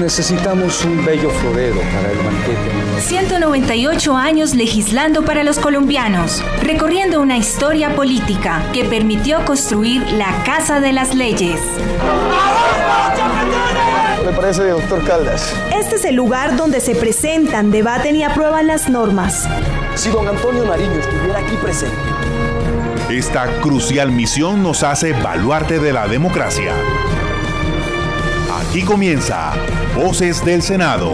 necesitamos un bello florero para el banquete. 198 años legislando para los colombianos, recorriendo una historia política que permitió construir la Casa de las Leyes. ¿Qué le parece, doctor Caldas? Este es el lugar donde se presentan, debaten y aprueban las normas. Si don Antonio Nariño estuviera aquí presente. Esta crucial misión nos hace baluarte de la democracia. Aquí comienza Voces del Senado.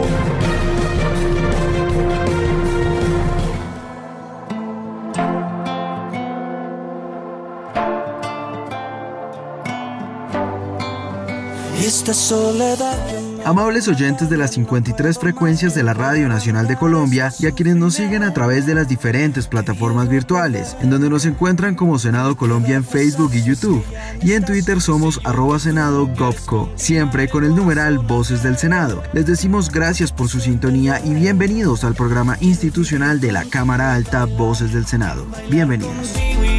Esta soledad. Amables oyentes de las 53 frecuencias de la Radio Nacional de Colombia y a quienes nos siguen a través de las diferentes plataformas virtuales, en donde nos encuentran como Senado Colombia en Facebook y YouTube, y en Twitter somos @senado_govco, siempre con el numeral Voces del Senado. Les decimos gracias por su sintonía y bienvenidos al programa institucional de la Cámara Alta Voces del Senado. Bienvenidos.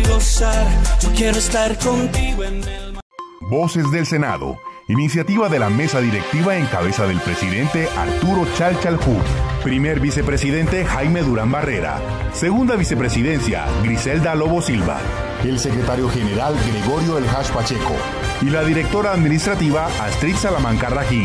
Voces del Senado. Iniciativa de la mesa directiva en cabeza del presidente Arturo Chalchaljú, primer vicepresidente Jaime Durán Barrera, segunda vicepresidencia Griselda Lobo Silva, el secretario general Gregorio El Hash Pacheco y la directora administrativa Astrid Salamanca Rajín.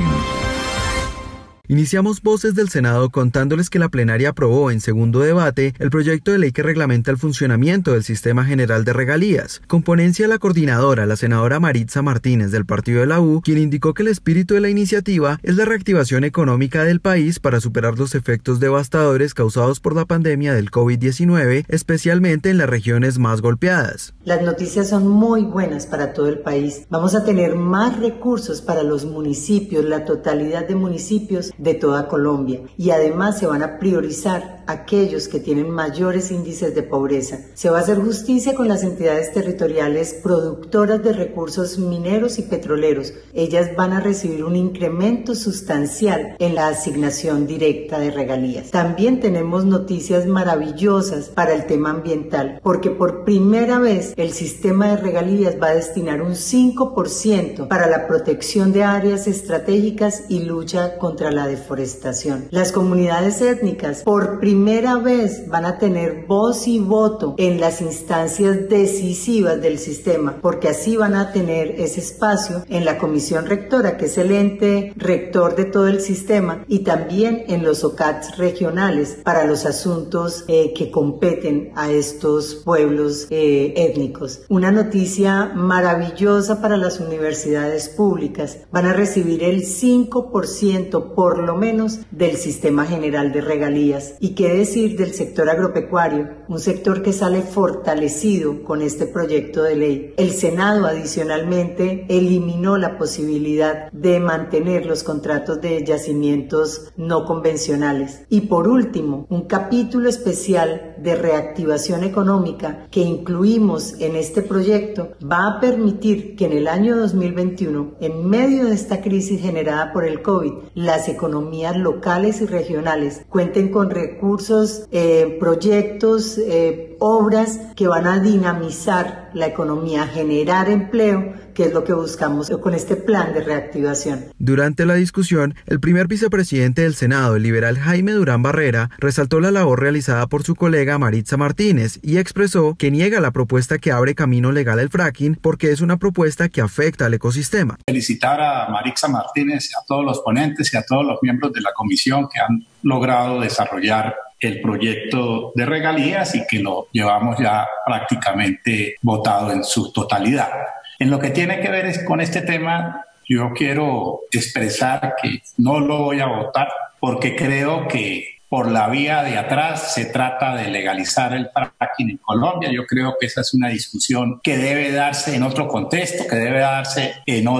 Iniciamos Voces del Senado contándoles que la plenaria aprobó en segundo debate el proyecto de ley que reglamenta el funcionamiento del Sistema General de Regalías, con ponencia de la coordinadora, la senadora Maritza Martínez del partido de la U, quien indicó que el espíritu de la iniciativa es la reactivación económica del país para superar los efectos devastadores causados por la pandemia del COVID-19, especialmente en las regiones más golpeadas. Las noticias son muy buenas para todo el país. Vamos a tener más recursos para los municipios, la totalidad de municipios de toda Colombia, y además se van a priorizar aquellos que tienen mayores índices de pobreza. Se va a hacer justicia con las entidades territoriales productoras de recursos mineros y petroleros. Ellas van a recibir un incremento sustancial en la asignación directa de regalías. También tenemos noticias maravillosas para el tema ambiental, porque por primera vez el sistema de regalías va a destinar un 5% para la protección de áreas estratégicas y lucha contra la deforestación. Las comunidades étnicas por primera vez van a tener voz y voto en las instancias decisivas del sistema, porque así van a tener ese espacio en la comisión rectora, que es el ente rector de todo el sistema, y también en los OCATs regionales para los asuntos que competen a estos pueblos étnicos. Una noticia maravillosa para las universidades públicas: van a recibir el 5% por lo menos del Sistema General de Regalías. ¿Y qué decir del sector agropecuario? Un sector que sale fortalecido con este proyecto de ley. El Senado adicionalmente eliminó la posibilidad de mantener los contratos de yacimientos no convencionales. Y por último, un capítulo especial de reactivación económica que incluimos en este proyecto va a permitir que en el año 2021, en medio de esta crisis generada por el COVID, las economías locales y regionales cuenten con recursos, proyectos, obras que van a dinamizar la economía, generar empleo, que es lo que buscamos con este plan de reactivación. Durante la discusión, el primer vicepresidente del Senado, el liberal Jaime Durán Barrera, resaltó la labor realizada por su colega Maritza Martínez y expresó que niega la propuesta que abre camino legal al fracking porque es una propuesta que afecta al ecosistema. Felicitar a Maritza Martínez, a todos los ponentes y a todos los miembros de la comisión que han logrado desarrollar el proyecto de regalías y que lo llevamos ya prácticamente votado en su totalidad. En lo que tiene que ver con este tema, yo quiero expresar que no lo voy a votar porque creo que por la vía de atrás se trata de legalizar el fracking en Colombia. Yo creo que esa es una discusión que debe darse en otro contexto, que debe darse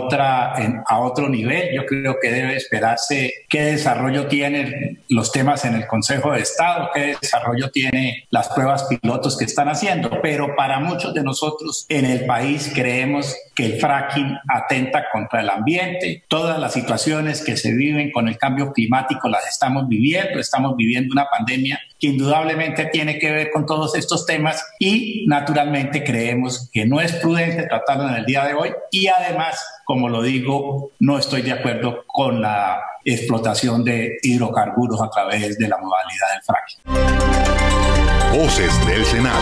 a otro nivel. Yo creo que debe esperarse qué desarrollo tienen los temas en el Consejo de Estado, qué desarrollo tiene las pruebas pilotos que están haciendo. Pero para muchos de nosotros en el país creemos que el fracking atenta contra el ambiente. Todas las situaciones que se viven con el cambio climático las estamos viviendo una pandemia que indudablemente tiene que ver con todos estos temas y naturalmente creemos que no es prudente tratarlo en el día de hoy y además como lo digo, no estoy de acuerdo con la explotación de hidrocarburos a través de la modalidad del fracking. Voces del Senado.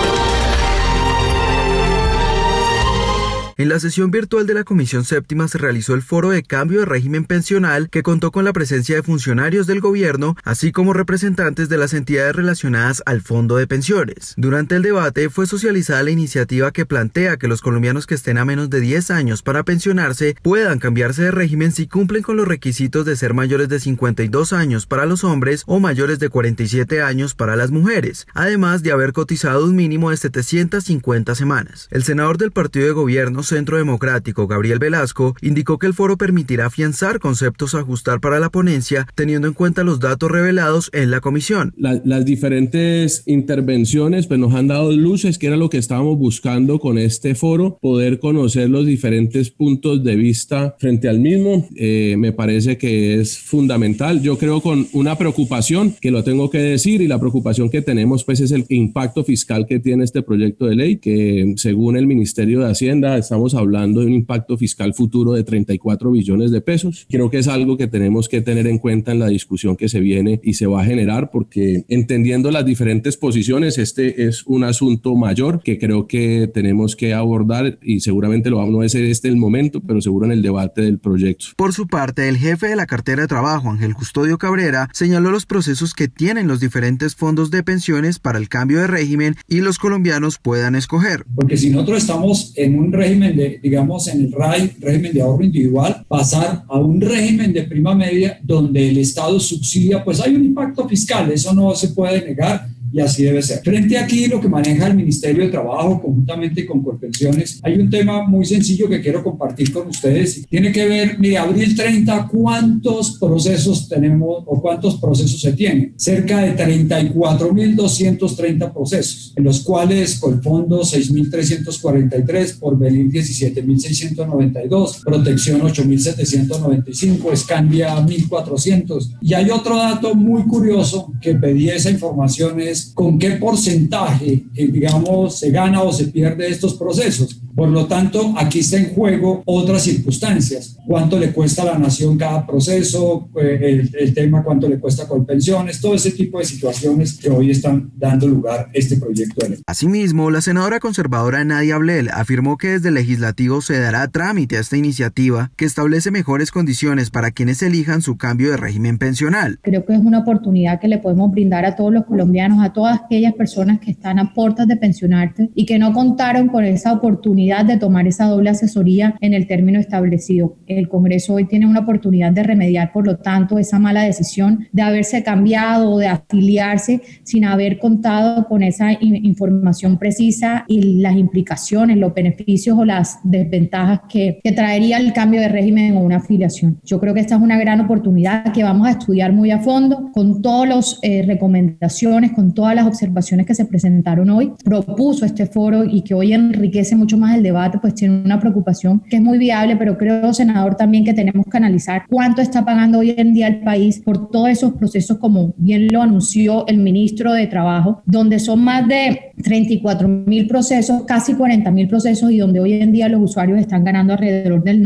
En la sesión virtual de la Comisión Séptima se realizó el foro de cambio de régimen pensional que contó con la presencia de funcionarios del gobierno, así como representantes de las entidades relacionadas al Fondo de Pensiones. Durante el debate fue socializada la iniciativa que plantea que los colombianos que estén a menos de 10 años para pensionarse puedan cambiarse de régimen si cumplen con los requisitos de ser mayores de 52 años para los hombres o mayores de 47 años para las mujeres, además de haber cotizado un mínimo de 750 semanas. El senador del partido de gobierno Centro Democrático, Gabriel Velasco, indicó que el foro permitirá afianzar conceptos a ajustar para la ponencia, teniendo en cuenta los datos revelados en la comisión. Las diferentes intervenciones pues nos han dado luces, que era lo que estábamos buscando con este foro, poder conocer los diferentes puntos de vista frente al mismo. Me parece que es fundamental. Yo creo con una preocupación, que lo tengo que decir, y la preocupación que tenemos pues es el impacto fiscal que tiene este proyecto de ley, que según el Ministerio de Hacienda estamos hablando de un impacto fiscal futuro de 34 billones de pesos. Creo que es algo que tenemos que tener en cuenta en la discusión que se viene y se va a generar, porque entendiendo las diferentes posiciones, este es un asunto mayor que creo que tenemos que abordar, y seguramente lo vamos a hacer el momento, pero seguro en el debate del proyecto. Por su parte, el jefe de la cartera de trabajo, Ángel Custodio Cabrera, señaló los procesos que tienen los diferentes fondos de pensiones para el cambio de régimen y los colombianos puedan escoger. Porque si nosotros estamos en un régimen digamos en el RAI, régimen de ahorro individual, pasar a un régimen de prima media donde el Estado subsidia, pues hay un impacto fiscal, eso no se puede negar. Y así debe ser. Frente aquí, lo que maneja el Ministerio de Trabajo conjuntamente con Colpensiones, hay un tema muy sencillo que quiero compartir con ustedes. Tiene que ver, mire, abril 30, ¿cuántos procesos tenemos o cuántos procesos se tienen? Cerca de 34.230 procesos, en los cuales Colfondo 6.343, Porvenir 17.692, Protección 8.795, Escandia 1.400. Y hay otro dato muy curioso que pedí esa información, es con qué porcentaje, digamos, se gana o se pierde estos procesos. Por lo tanto, aquí está en juego otras circunstancias. ¿Cuánto le cuesta a la nación cada proceso? El tema, ¿cuánto le cuesta Colpensiones? Todo ese tipo de situaciones que hoy están dando lugar a este proyecto de ley. Asimismo, la senadora conservadora Nadia Blel afirmó que desde el legislativo se dará trámite a esta iniciativa que establece mejores condiciones para quienes elijan su cambio de régimen pensional. Creo que es una oportunidad que le podemos brindar a todos los colombianos, a todas aquellas personas que están a puertas de pensionarse y que no contaron con esa oportunidad de tomar esa doble asesoría en el término establecido. El Congreso hoy tiene una oportunidad de remediar, por lo tanto, esa mala decisión de haberse cambiado o de afiliarse sin haber contado con esa información precisa y las implicaciones, los beneficios o las desventajas que traería el cambio de régimen o una afiliación. Yo creo que esta es una gran oportunidad que vamos a estudiar muy a fondo con todas las recomendaciones, con todas las observaciones que se presentaron hoy. Propuso este foro y que hoy enriquece mucho más el debate, pues tiene una preocupación que es muy viable, pero creo, senador, también que tenemos que analizar cuánto está pagando hoy en día el país por todos esos procesos, como bien lo anunció el ministro de Trabajo, donde son más de 34.000 procesos, casi 40.000 procesos, y donde hoy en día los usuarios están ganando alrededor del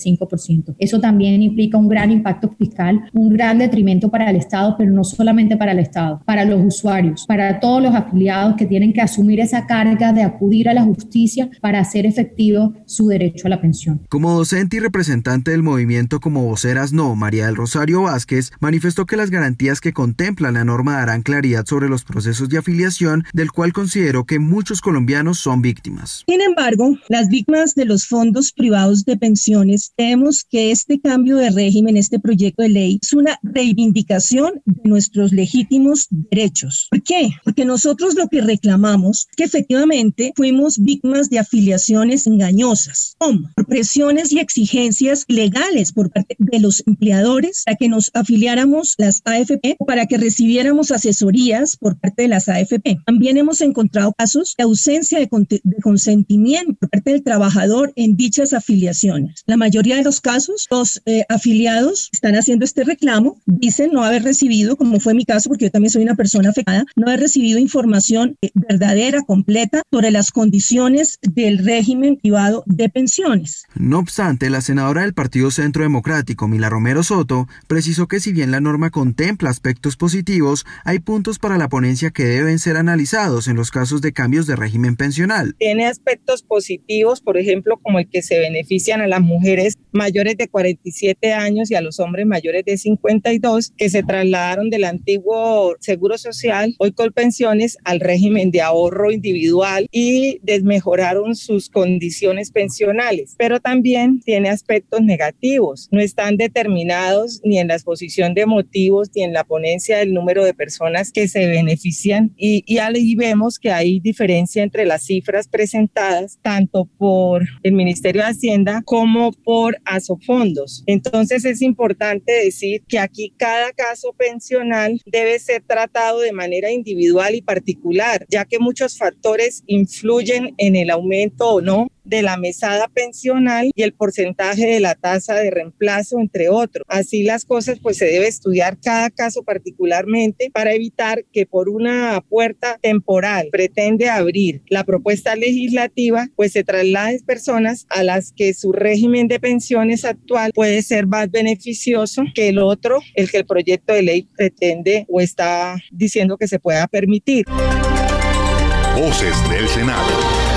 95%. Eso también implica un gran impacto fiscal, un gran detrimento para el Estado, pero no solamente para el Estado, para los usuarios, para todos los afiliados que tienen que asumir esa carga de acudir a la justicia para hacer efectivo su derecho a la pensión. Como docente y representante del movimiento Como Voceras No, María del Rosario Vázquez manifestó que las garantías que contempla la norma darán claridad sobre los procesos de afiliación, del cual consideró que muchos colombianos son víctimas. Sin embargo, las víctimas de los fondos privados de pensiones creemos que este cambio de régimen, este proyecto de ley, es una reivindicación de nuestros legítimos derechos. ¿Por qué? Porque nosotros lo que reclamamos es que efectivamente fuimos víctimas de afiliaciones engañosas. ¿Cómo? Por presiones y exigencias legales por parte de los empleadores para que nos afiliáramos las AFP o para que recibiéramos asesorías por parte de las AFP. También hemos encontrado casos de ausencia de consentimiento por parte del trabajador en dichas afiliaciones. La mayoría de los casos, los afiliados están haciendo este reclamo, dicen no haber recibido, como fue mi caso, porque yo también soy una persona afectada, no haber recibido información verdadera, completa, sobre las condiciones del régimen régimen privado de pensiones. No obstante, la senadora del Partido Centro Democrático, Mila Romero Soto, precisó que si bien la norma contempla aspectos positivos, hay puntos para la ponencia que deben ser analizados en los casos de cambios de régimen pensional. Tiene aspectos positivos, por ejemplo, como el que se benefician a las mujeres mayores de 47 años y a los hombres mayores de 52, que se trasladaron del antiguo Seguro Social, hoy Colpensiones, al régimen de ahorro individual y desmejoraron sus condiciones pensionales. Pero también tiene aspectos negativos. No están determinados ni en la exposición de motivos ni en la ponencia del número de personas que se benefician y ahí vemos que hay diferencia entre las cifras presentadas tanto por el Ministerio de Hacienda como por Asofondos. Entonces es importante decir que aquí cada caso pensional debe ser tratado de manera individual y particular, ya que muchos factores influyen en el aumento o no de la mesada pensional y el porcentaje de la tasa de reemplazo, entre otros. Así las cosas, pues se debe estudiar cada caso particularmente para evitar que por una puerta temporal pretende abrir la propuesta legislativa, pues se trasladen personas a las que su régimen de pensiones actual puede ser más beneficioso que el otro, el que el proyecto de ley pretende o está diciendo que se pueda permitir. Voces del Senado.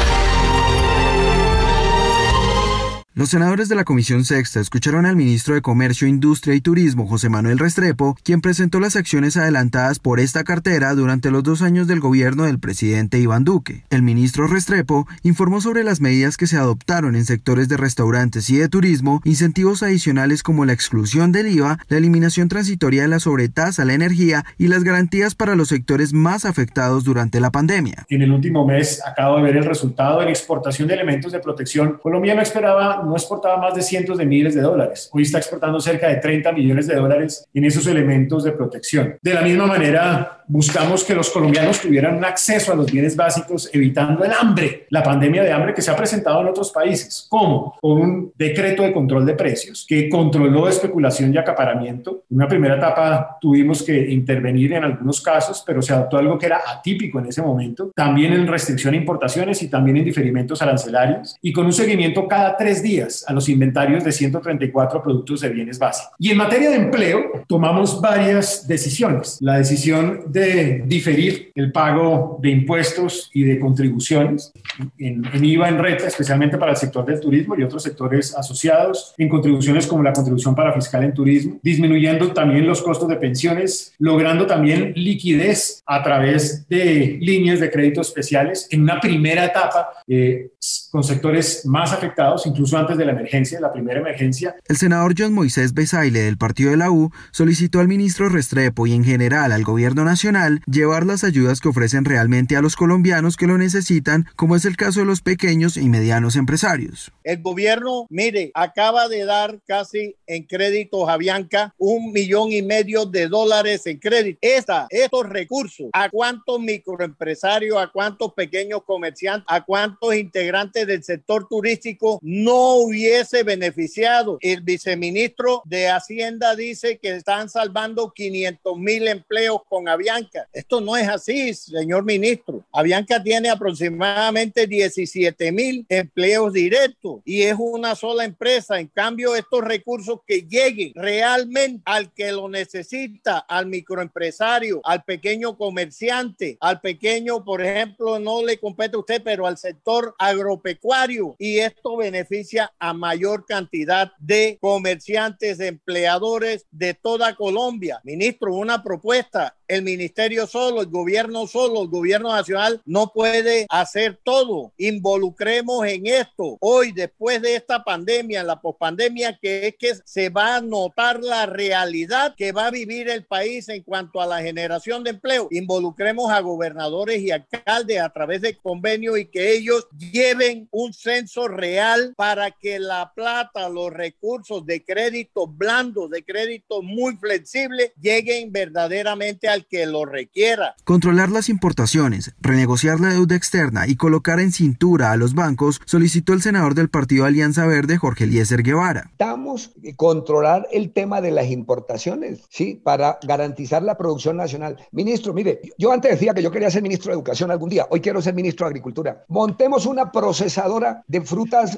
Los senadores de la Comisión Sexta escucharon al ministro de Comercio, Industria y Turismo, José Manuel Restrepo, quien presentó las acciones adelantadas por esta cartera durante los 2 años del gobierno del presidente Iván Duque. El ministro Restrepo informó sobre las medidas que se adoptaron en sectores de restaurantes y de turismo, incentivos adicionales como la exclusión del IVA, la eliminación transitoria de la sobretasa a la energía y las garantías para los sectores más afectados durante la pandemia. En el último mes acabo de ver el resultado de la exportación de elementos de protección. Colombia no exportaba más de cientos de miles de dólares. Hoy está exportando cerca de 30 millones de dólares en esos elementos de protección. De la misma manera, buscamos que los colombianos tuvieran un acceso a los bienes básicos, evitando el hambre, la pandemia de hambre que se ha presentado en otros países. ¿Cómo? Con un decreto de control de precios que controló especulación y acaparamiento. En una primera etapa tuvimos que intervenir en algunos casos, pero se adoptó algo que era atípico en ese momento. También en restricción a importaciones y también en diferimientos arancelarios y con un seguimiento cada 3 días a los inventarios de 134 productos de bienes básicos. Y en materia de empleo, tomamos varias decisiones. La decisión de diferir el pago de impuestos y de contribuciones en IVA, en renta, especialmente para el sector del turismo y otros sectores asociados, en contribuciones como la contribución para fiscal en turismo, disminuyendo también los costos de pensiones, logrando también liquidez a través de líneas de crédito especiales en una primera etapa con sectores más afectados, incluso antes de la emergencia, la primera emergencia. El senador John Moisés Besaile del partido de la U solicitó al ministro Restrepo y en general al gobierno nacional llevar las ayudas que ofrecen realmente a los colombianos que lo necesitan, como es el caso de los pequeños y medianos empresarios. El gobierno, mire, acaba de dar casi en créditos a Avianca $1,5 millones en crédito. Estos recursos, ¿a cuántos microempresarios, a cuántos pequeños comerciantes, a cuántos integrantes del sector turístico no hubiese beneficiado? El viceministro de Hacienda dice que están salvando 500,000 empleos con Avianca. Esto no es así, señor ministro. Avianca tiene aproximadamente 17,000 empleos directos y es una sola empresa. En cambio, estos recursos que lleguen realmente al que lo necesita, al microempresario, al pequeño comerciante, al pequeño, por ejemplo, no le compete a usted, pero al sector agropecuario, y esto beneficia a mayor cantidad de comerciantes, de empleadores de toda Colombia. Ministro, una propuesta. El ministerio solo, el gobierno nacional no puede hacer todo. Involucremos en esto. Hoy, después de esta pandemia, en la pospandemia, que es que se va a notar la realidad que va a vivir el país en cuanto a la generación de empleo. Involucremos a gobernadores y alcaldes a través de convenios y que ellos lleven un censo real para que la plata, los recursos de crédito blando, de crédito muy flexible, lleguen verdaderamente al al que lo requiera. Controlar las importaciones, renegociar la deuda externa y colocar en cintura a los bancos, solicitó el senador del Partido Alianza Verde, Jorge Eliezer Guevara. Necesitamos controlar el tema de las importaciones, ¿sí? Para garantizar la producción nacional. Ministro, mire, yo antes decía que yo quería ser ministro de Educación algún día, hoy quiero ser ministro de Agricultura. Montemos una procesadora de frutas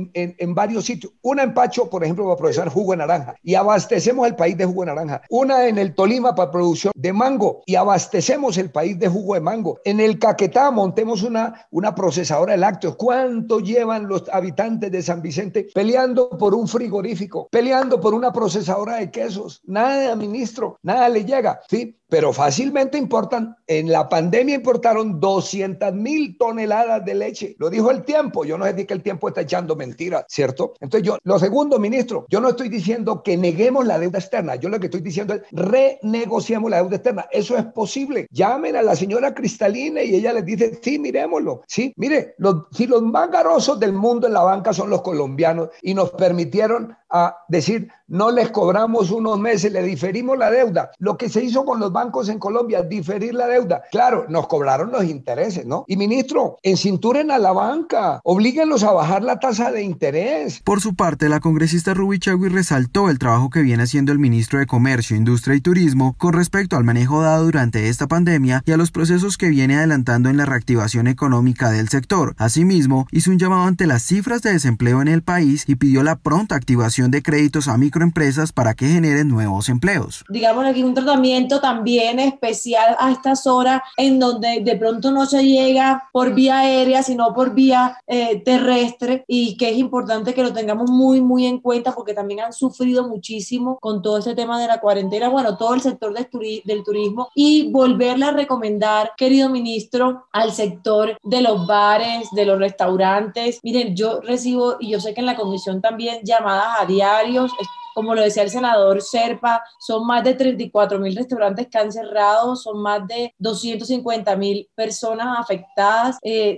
en varios sitios. Una en Pacho, por ejemplo, para procesar jugo de naranja y abastecemos el país de jugo de naranja. Una en el Tolima para producción de mango y abastecemos el país de jugo de mango. En el Caquetá montemos una procesadora de lácteos. ¿Cuánto llevan los habitantes de San Vicente peleando por un frigorífico, peleando por una procesadora de quesos? Nada, ministro, nada le llega, ¿sí? Pero fácilmente importan. En la pandemia importaron 200.000 toneladas de leche. Lo dijo El Tiempo. Yo no sé si que El Tiempo está echando mentiras, ¿cierto? Entonces lo segundo, ministro, yo no estoy diciendo que neguemos la deuda externa. Yo lo que estoy diciendo es renegociemos la deuda externa. Eso es posible. Llamen a la señora Cristalina y ella les dice, sí, miremoslo. Sí, mire, si los más garosos del mundo en la banca son los colombianos y nos permitieron decir, no les cobramos unos meses, le diferimos la deuda. Lo que se hizo con los bancos en Colombia, diferir la deuda. Claro, nos cobraron los intereses, ¿no? Y ministro, encinturen a la banca, oblíguenlos a bajar la tasa de interés. Por su parte, la congresista Ruby Chagui resaltó el trabajo que viene haciendo el ministro de Comercio, Industria y Turismo con respecto al manejo dado durante esta pandemia y a los procesos que viene adelantando en la reactivación económica del sector. Asimismo, hizo un llamado ante las cifras de desempleo en el país y pidió la pronta activación de créditos a microempresas para que generen nuevos empleos. Digamos aquí un tratamiento también especial a estas horas en donde de pronto no se llega por vía aérea sino por vía terrestre, y que es importante que lo tengamos muy muy en cuenta porque también han sufrido muchísimo con todo este tema de la cuarentena, bueno, todo el sector del turismo, y volverle a recomendar, querido ministro, al sector de los bares, de los restaurantes. Miren, yo recibo, y yo sé que en la comisión también, llamadas a diarios, como lo decía el senador Serpa, son más de 34.000 restaurantes que han cerrado, son más de 250.000 personas afectadas.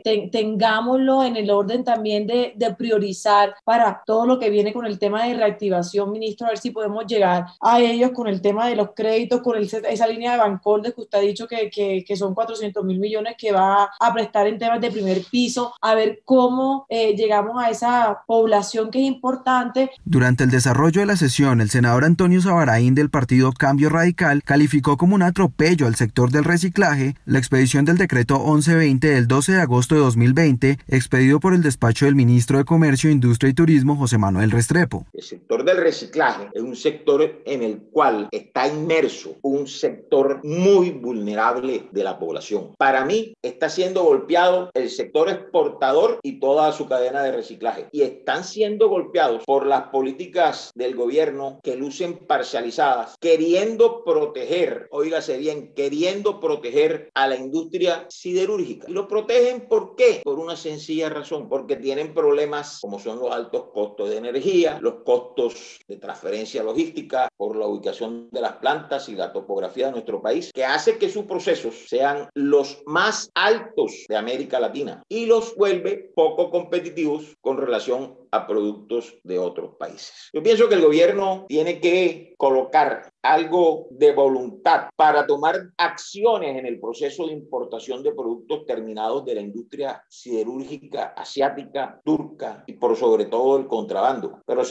Tengámoslo en el orden también de priorizar para todo lo que viene con el tema de reactivación, ministro, a ver si podemos llegar a ellos con el tema de los créditos, con esa línea de Bancoldes que usted ha dicho que son 400.000 millones que va a prestar en temas de primer piso, a ver cómo llegamos a esa población que es importante. Durante el desarrollo de la sesión, el senador Antonio Sabaraín del partido Cambio Radical calificó como un atropello al sector del reciclaje la expedición del decreto 1120 del 12 de agosto de 2020, expedido por el despacho del ministro de Comercio, Industria y Turismo, José Manuel Restrepo. El sector del reciclaje es un sector en el cual está inmerso un sector muy vulnerable de la población. Para mí está siendo golpeado el sector exportador y toda su cadena de reciclaje, y están siendo golpeados por las políticas del gobierno que lucen parcializadas, queriendo proteger, óigase bien, queriendo proteger a la industria siderúrgica. ¿Y lo protegen por qué? Por una sencilla razón, porque tienen problemas como son los altos costos de energía, los costos de transferencia logística, por la ubicación de las plantas y la topografía de nuestro país, que hace que sus procesos sean los más altos de América Latina y los vuelve poco competitivos con relación a productos de otros países. Yo pienso que el gobierno tiene que colocar algo de voluntad para tomar acciones en el proceso de importación de productos terminados de la industria siderúrgica asiática, turca y por sobre todo el contrabando. Pero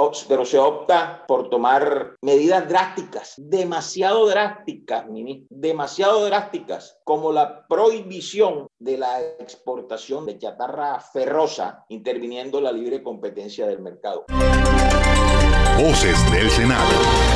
se opta por tomar medidas drásticas, demasiado drásticas, como la prohibición de la exportación de chatarra ferrosa, interviniendo la libre competencia del mercado. Voces del Senado.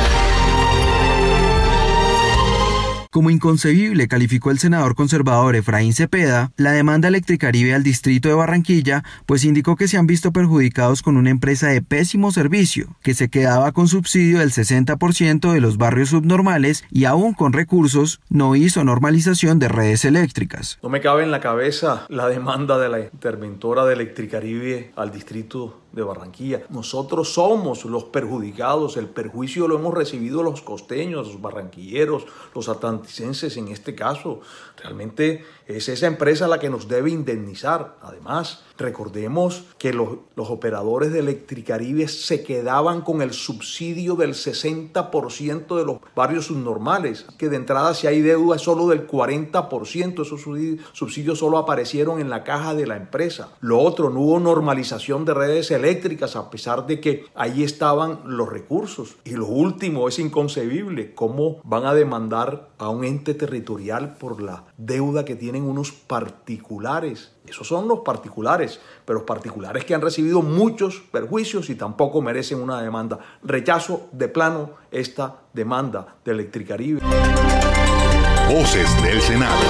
Como inconcebible calificó el senador conservador Efraín Cepeda la demanda Electricaribe al distrito de Barranquilla, pues indicó que se han visto perjudicados con una empresa de pésimo servicio, que se quedaba con subsidio del 60% de los barrios subnormales y aún con recursos no hizo normalización de redes eléctricas. No me cabe en la cabeza la demanda de la interventora de Electricaribe al distrito de Barranquilla. Nosotros somos los perjudicados, el perjuicio lo hemos recibido los costeños, los barranquilleros, los atlanticenses en este caso. Realmente es esa empresa la que nos debe indemnizar. Además, recordemos que los operadores de Electricaribe se quedaban con el subsidio del 60% de los barrios subnormales, que de entrada si hay deuda es solo del 40%, esos subsidios solo aparecieron en la caja de la empresa. Lo otro, no hubo normalización de redes eléctricas a pesar de que ahí estaban los recursos. Y lo último, es inconcebible cómo van a demandar a un ente territorial por la deuda que tienen unos particulares. Esos son los particulares, pero los particulares que han recibido muchos perjuicios y tampoco merecen una demanda. Rechazo de plano esta demanda de Electricaribe. Voces del Senado.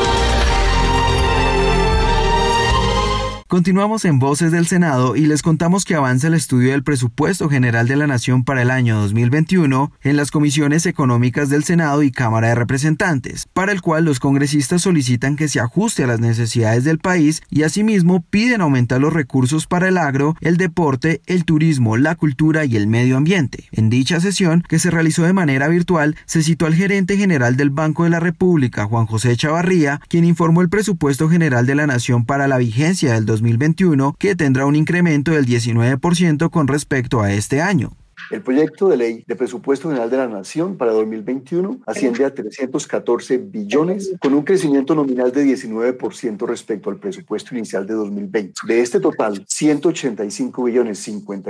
Continuamos en Voces del Senado y les contamos que avanza el estudio del Presupuesto General de la Nación para el año 2021 en las comisiones económicas del Senado y Cámara de Representantes, para el cual los congresistas solicitan que se ajuste a las necesidades del país y asimismo piden aumentar los recursos para el agro, el deporte, el turismo, la cultura y el medio ambiente. En dicha sesión, que se realizó de manera virtual, se citó al gerente general del Banco de la República, Juan José Chavarría, quien informó el Presupuesto General de la Nación para la vigencia del 2021, que tendrá un incremento del 19% con respecto a este año. El proyecto de ley de presupuesto general de la Nación para 2021 asciende a 314 billones, con un crecimiento nominal de 19% respecto al presupuesto inicial de 2020. De este total, 185 billones,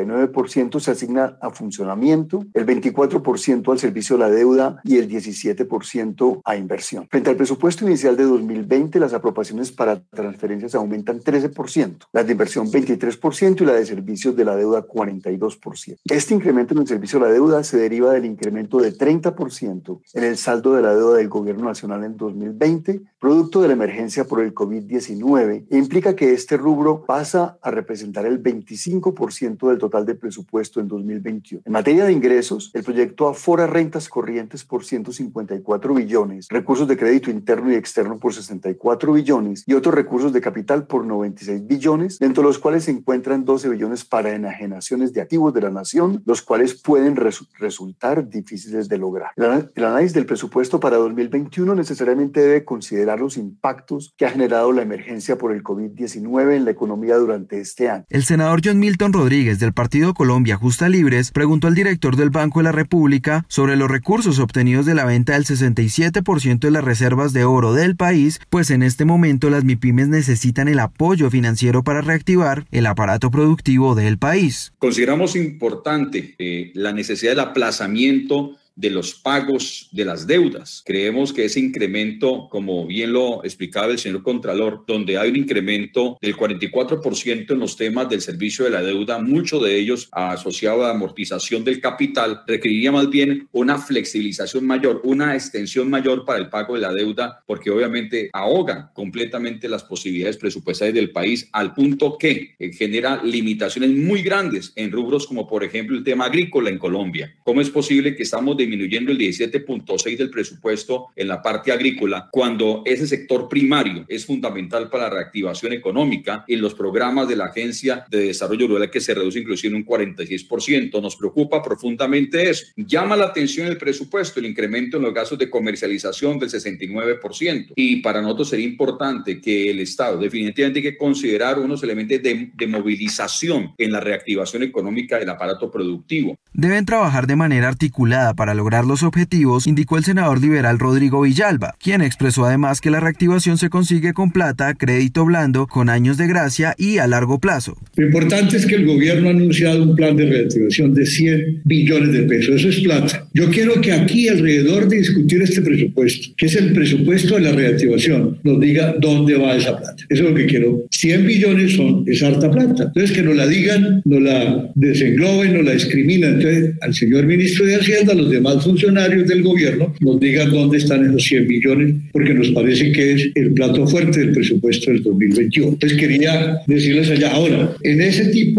59% se asigna a funcionamiento, el 24% al servicio de la deuda y el 17% a inversión. Frente al presupuesto inicial de 2020, las aprobaciones para transferencias aumentan 13%, las de inversión 23% y la de servicios de la deuda 42%. Este incremento en el servicio de la deuda se deriva del incremento de 30% en el saldo de la deuda del Gobierno Nacional en 2020, producto de la emergencia por el COVID-19, e implica que este rubro pasa a representar el 25% del total de presupuesto en 2021. En materia de ingresos, el proyecto afora rentas corrientes por 154 billones, recursos de crédito interno y externo por 64 billones y otros recursos de capital por 96 billones, dentro de los cuales se encuentran 12 billones para enajenaciones de activos de la nación, los cuales pueden resultar difíciles de lograr. El análisis del presupuesto para 2021 necesariamente debe considerar los impactos que ha generado la emergencia por el COVID-19 en la economía durante este año. El senador John Milton Rodríguez del Partido Colombia Justa Libres preguntó al director del Banco de la República sobre los recursos obtenidos de la venta del 67% de las reservas de oro del país, pues en este momento las MIPYMES necesitan el apoyo financiero para reactivar el aparato productivo del país. Consideramos importante la necesidad del aplazamiento de los pagos de las deudas. Creemos que ese incremento, como bien lo explicaba el señor Contralor, donde hay un incremento del 44% en los temas del servicio de la deuda, mucho de ellos asociado a amortización del capital, requeriría más bien una flexibilización mayor, una extensión mayor para el pago de la deuda, porque obviamente ahoga completamente las posibilidades presupuestarias del país, al punto que genera limitaciones muy grandes en rubros como por ejemplo el tema agrícola en Colombia. ¿Cómo es posible que estamos disminuyendo el 17.6 del presupuesto en la parte agrícola cuando ese sector primario es fundamental para la reactivación económica? En los programas de la Agencia de Desarrollo Rural, que se reduce inclusive en un 46%. Nos preocupa profundamente eso. Llama la atención el presupuesto, el incremento en los gastos de comercialización del 69%. Y para nosotros sería importante que el Estado definitivamente hay que considerar unos elementos de movilización en la reactivación económica del aparato productivo. Deben trabajar de manera articulada para lograr los objetivos, indicó el senador liberal Rodrigo Villalba, quien expresó además que la reactivación se consigue con plata, crédito blando, con años de gracia y a largo plazo. Lo importante es que el gobierno ha anunciado un plan de reactivación de 100 billones de pesos. Eso es plata. Yo quiero que aquí, alrededor de discutir este presupuesto, que es el presupuesto de la reactivación, nos diga dónde va esa plata. Eso es lo que quiero. 100 billones es harta plata. Entonces, que nos la digan, nos la desengloben, nos la discriminan. Entonces, al señor ministro de Hacienda, a los demás funcionarios del gobierno, nos digan dónde están esos 100 billones, porque nos parece que es el plato fuerte del presupuesto del 2021. Entonces, quería decirles allá. Ahora, en ese tipo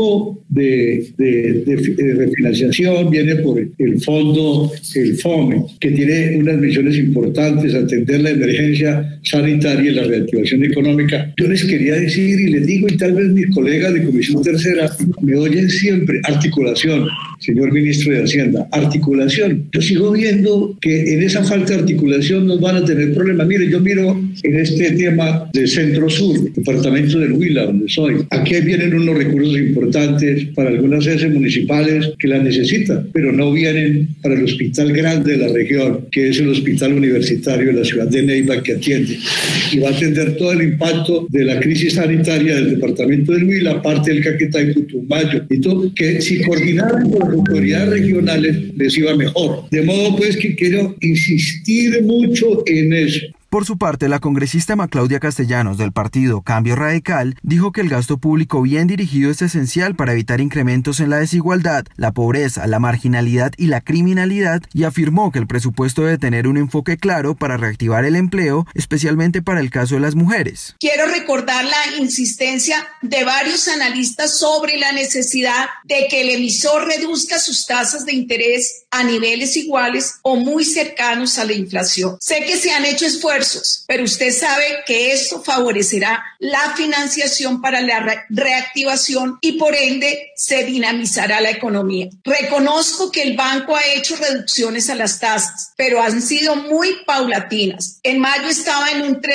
de refinanciación, viene por el fondo, el FOME, que tiene unas misiones importantes, atender la emergencia sanitaria y la reactivación económica. Yo les quería decir, y les digo, y tal vez mis colegas de Comisión Tercera me oyen siempre, articulación, señor ministro de Hacienda, articulación. Yo sigo viendo que en esa falta de articulación nos van a tener problemas. Mire, yo miro en este tema del Centro Sur, departamento del Huila, donde soy. Aquí vienen unos recursos importantes para algunas sedes municipales que las necesitan, pero no vienen para el hospital grande de la región, que es el hospital universitario de la ciudad de Neiva, que atiende y va a atender todo el impacto de la crisis sanitaria del departamento del Huila, parte del Caquetá y Putumayo, y todo, que si coordinaran con las autoridades regionales les iba mejor. De modo pues que quiero insistir mucho en eso. Por su parte, la congresista Claudia Castellanos del partido Cambio Radical dijo que el gasto público bien dirigido es esencial para evitar incrementos en la desigualdad, la pobreza, la marginalidad y la criminalidad, y afirmó que el presupuesto debe tener un enfoque claro para reactivar el empleo, especialmente para el caso de las mujeres. Quiero recordar la insistencia de varios analistas sobre la necesidad de que el emisor reduzca sus tasas de interés a niveles iguales o muy cercanos a la inflación. Sé que se han hecho esfuerzos, pero usted sabe que esto favorecerá la financiación para la reactivación y por ende se dinamizará la economía. Reconozco que el banco ha hecho reducciones a las tasas, pero han sido muy paulatinas. En mayo estaba en un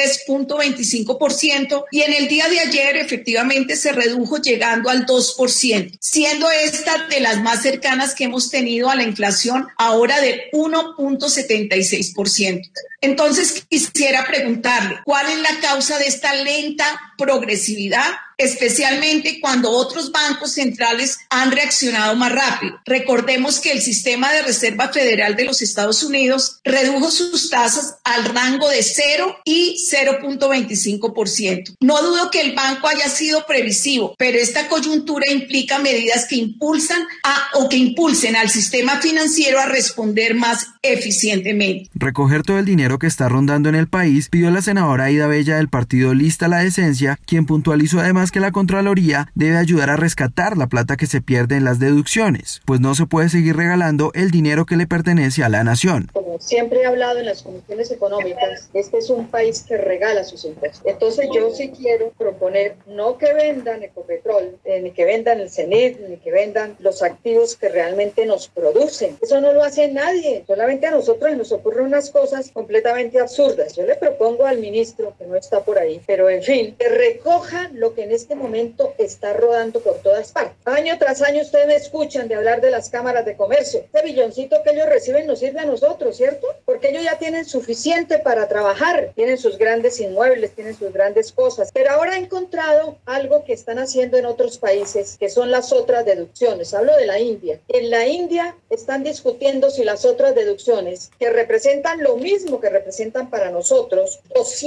3.25% y en el día de ayer efectivamente se redujo llegando al 2%, siendo esta de las más cercanas que hemos tenido a la inflación, ahora del 1.76%. Entonces quisiera preguntarle, ¿cuál es la causa de esta lenta progresividad? Especialmente cuando otros bancos centrales han reaccionado más rápido. Recordemos que el sistema de Reserva Federal de los Estados Unidos redujo sus tasas al rango de 0 y 0.25%. No dudo que el banco haya sido previsivo, pero esta coyuntura implica medidas que impulsen al sistema financiero a responder más eficientemente. Recoger todo el dinero que está rondando en el país, pidió la senadora Aida Bella del partido Lista la Decencia, quien puntualizó además que la Contraloría debe ayudar a rescatar la plata que se pierde en las deducciones, pues no se puede seguir regalando el dinero que le pertenece a la nación. Como siempre he hablado en las comisiones económicas, este es un país que regala sus impuestos. Entonces yo sí quiero proponer no que vendan Ecopetrol, ni que vendan el CENIT, ni que vendan los activos que realmente nos producen. Eso no lo hace nadie, solamente a nosotros nos ocurren unas cosas completamente absurdas. Yo le propongo al ministro, que no está por ahí, pero en fin, que recoja lo que en este momento está rodando por todas partes. Año tras año ustedes me escuchan de hablar de las cámaras de comercio. Este billoncito que ellos reciben nos sirve a nosotros, ¿cierto? Porque ellos ya tienen suficiente para trabajar, tienen sus grandes inmuebles, tienen sus grandes cosas, pero ahora he encontrado algo que están haciendo en otros países, que son las otras deducciones. Hablo de la India. En la India están discutiendo si las otras deducciones, que representan lo mismo que representan para nosotros,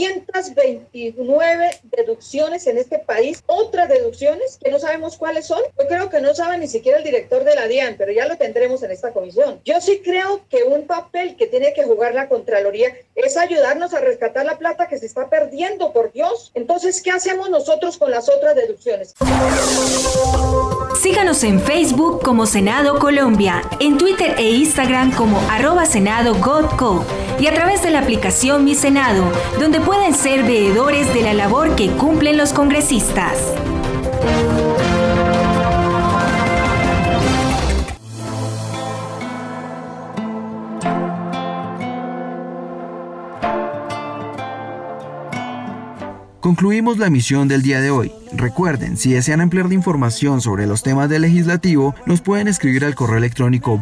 229 deducciones en este país, otras deducciones que no sabemos cuáles son. Yo creo que no sabe ni siquiera el director de la DIAN, pero ya lo tendremos en esta comisión. Yo sí creo que un papel que tiene que jugar la Contraloría es ayudarnos a rescatar la plata que se está perdiendo, por Dios. Entonces, ¿qué hacemos nosotros con las otras deducciones? Síganos en Facebook como Senado Colombia, en Twitter e Instagram como @SenadoGodCo y a través de la aplicación Mi Senado, donde pueden ser veedores de la labor que cumplen los congresistas. Concluimos la emisión del día de hoy. Recuerden, si desean ampliar la información sobre los temas del legislativo, nos pueden escribir al correo electrónico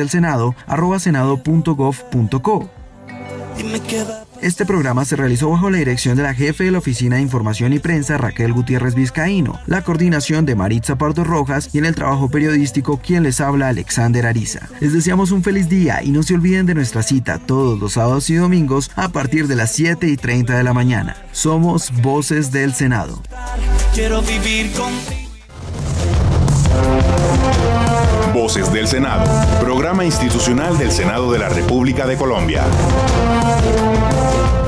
vocesdelsenado@senado.gov.co. Este programa se realizó bajo la dirección de la jefe de la Oficina de Información y Prensa, Raquel Gutiérrez Vizcaíno, la coordinación de Maritza Pardo Rojas y en el trabajo periodístico quien les habla, Alexander Ariza. Les deseamos un feliz día y no se olviden de nuestra cita todos los sábados y domingos a partir de las 7:30 de la mañana. Somos Voces del Senado. Quiero vivir contigo. Voces del Senado, programa institucional del Senado de la República de Colombia.